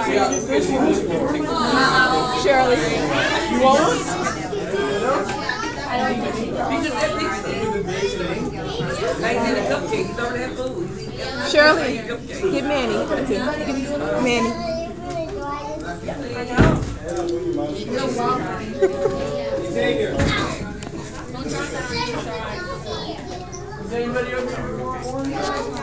Shirley. You want one? Shirley, get Manny. Manny. Is anybody over here?